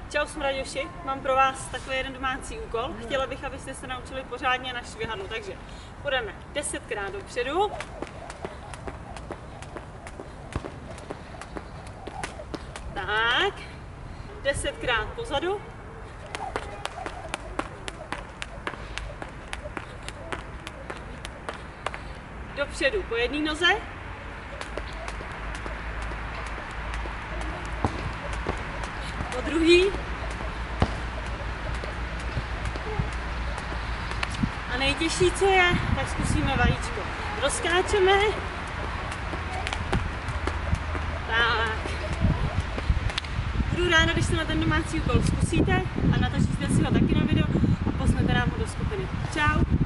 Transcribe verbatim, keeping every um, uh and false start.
Čau, jsem Radoši, mám pro vás takový jeden domácí úkol. Chtěla bych, abyste se naučili pořádně na švihadlo, takže půjdeme desetkrát dopředu. Tak, desetkrát pozadu. Dopředu po jedné noze. Po druhý. A nejtěžší, co je, tak zkusíme vajíčko. Rozskáčeme. Tak. Budu ráda, když se na ten domácí úkol zkusíte a natočíte si ho taky na video a poznete nám ho do skupiny. Čau!